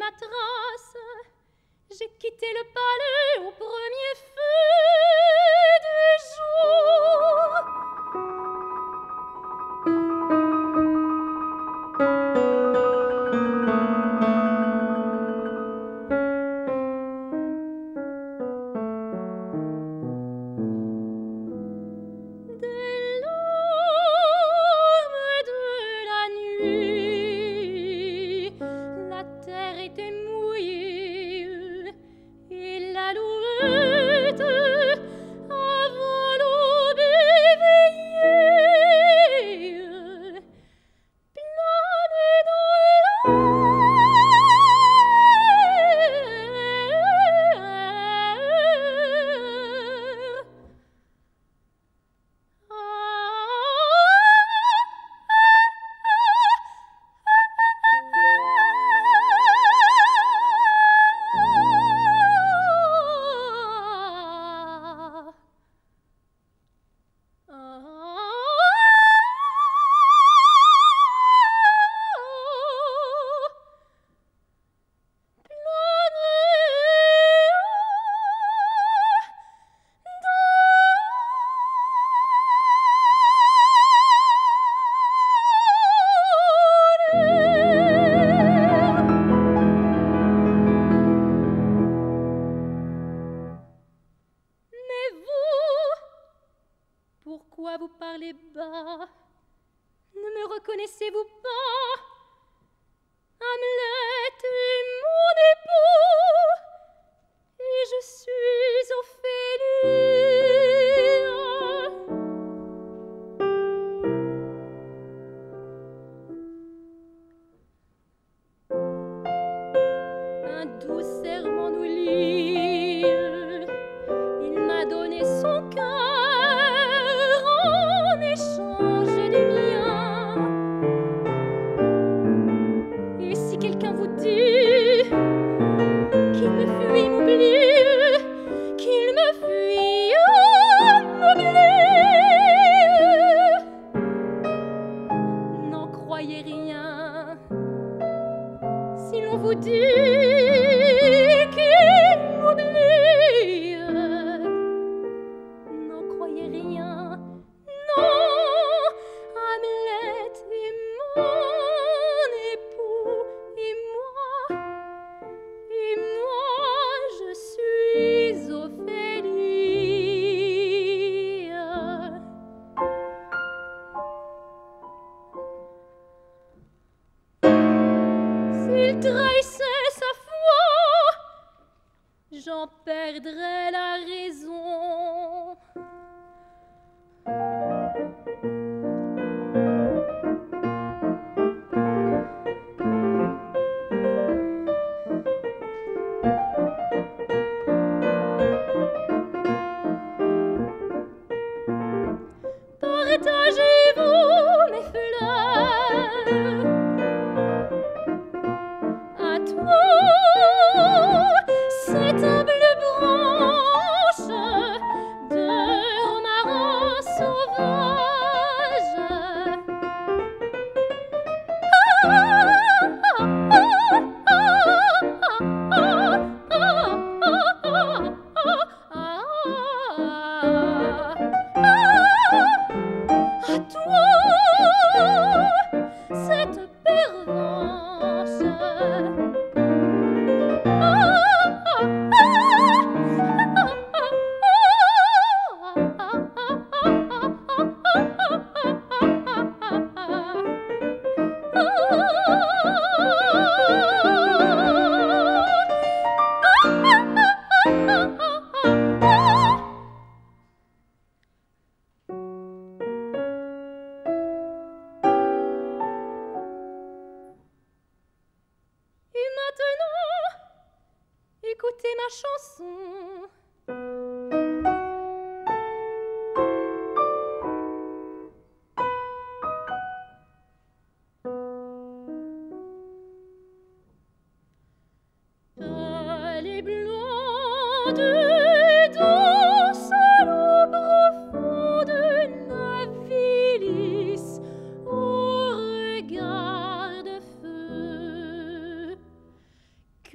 S1: ma trace. J'ai quitté le palais au premier feu du jour. Des larmes de la nuit, la terre était mouillée et l'alouette avant l'aube éveillée planait dans l'air. Mais vous, pourquoi vous parlez bas? Ne me reconnaissez-vous pas? Hamlet est mon époux et je suis Ophélie. Un doux serment nous lie. Il m'a donné son cœur en échange du mien. Et si quelqu'un vous dit qu'il me fuit, m'oublie, qu'il me fuit, m'oublie, n'en croyez rien. Si l'on vous dit qu'il m'oublie, n'en croyez rien. Non, Hamlet est mon époux et moi, et moi je suis Ophélie. S'il trahissait sa foi, j'en perdrais la raison. Partagez-vous mes fleurs. À toi, cette humble branche de romarin sauvage. Ah, ah, ah, ah, ah, à toi, cette pervenche. Et maintenant, écoutez ma chanson. Palais blanc de danse à l'eau profonde, Nabilis au regard de feu.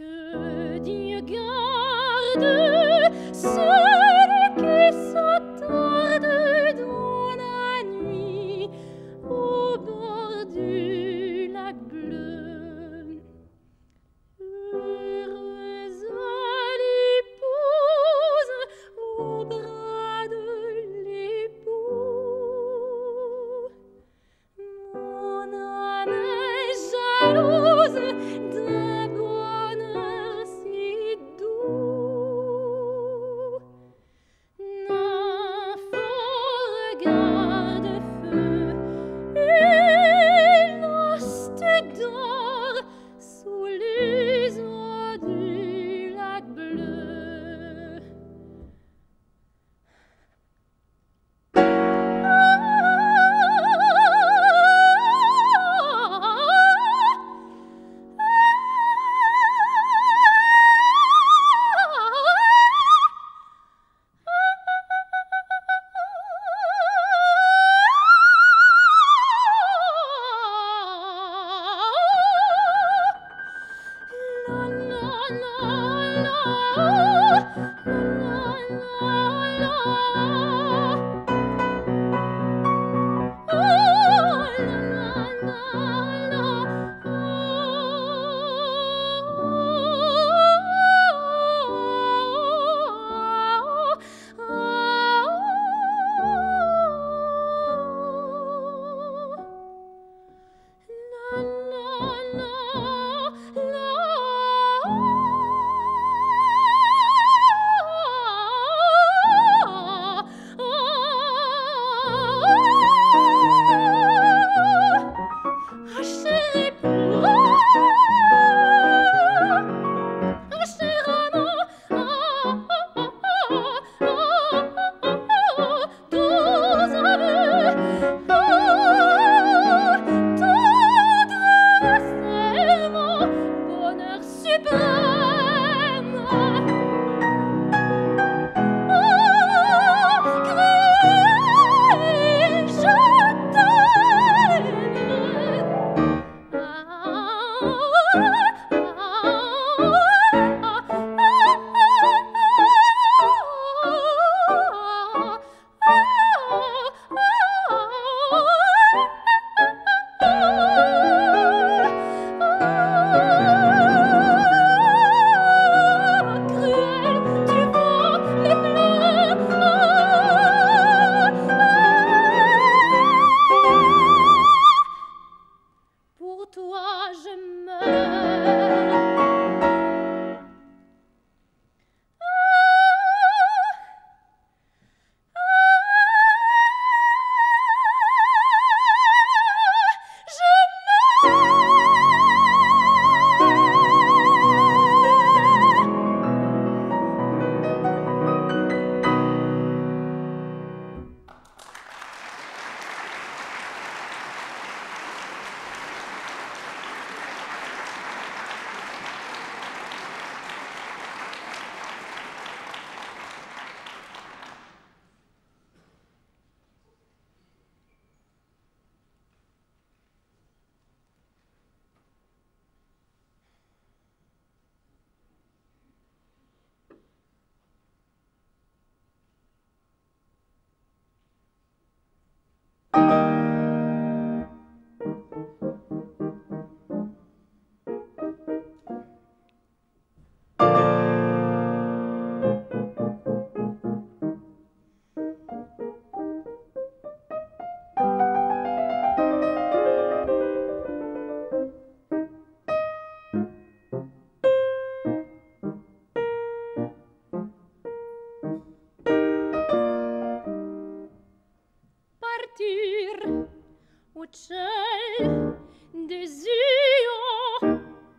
S1: ciel desio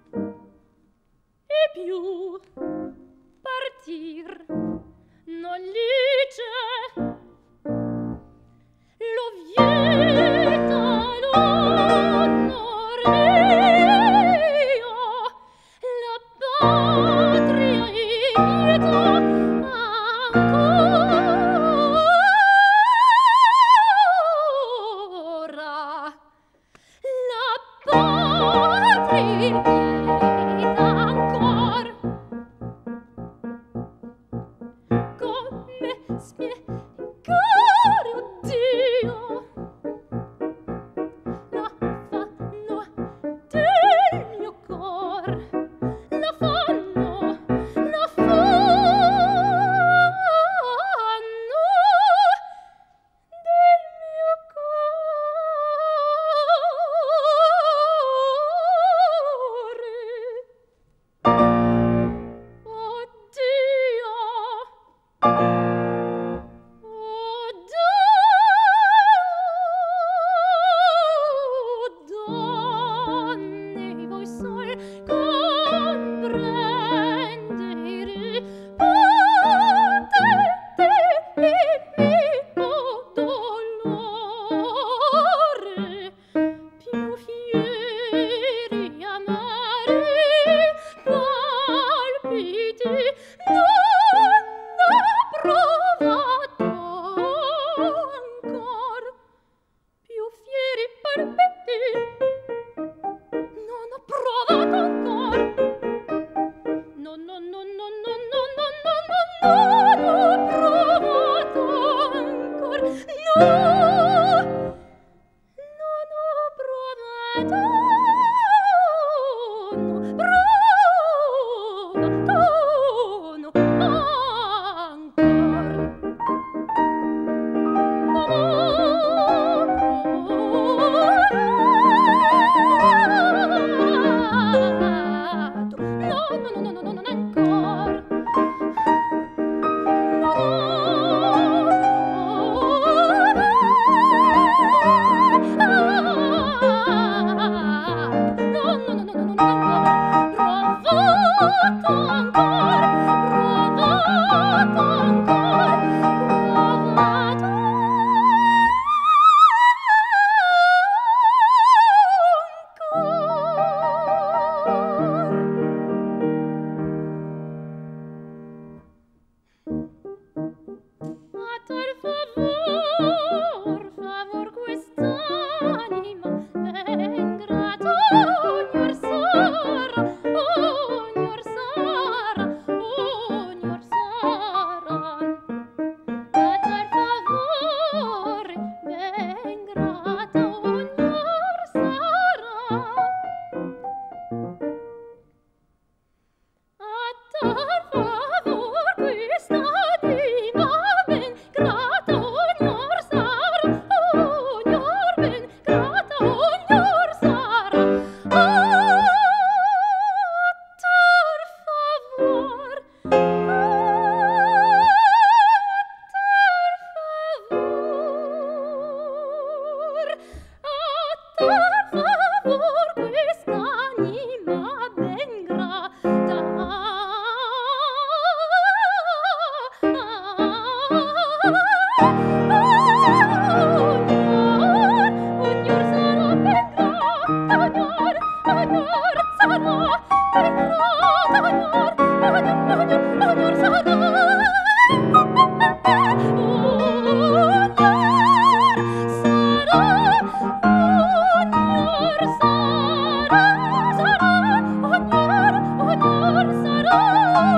S1: e più partir non lice lo vieta l'onor io la patria io ancora la patria ancora come spiegare, oddio, l'affanno del mio cor, l'affanno, l'affanno del mio sarà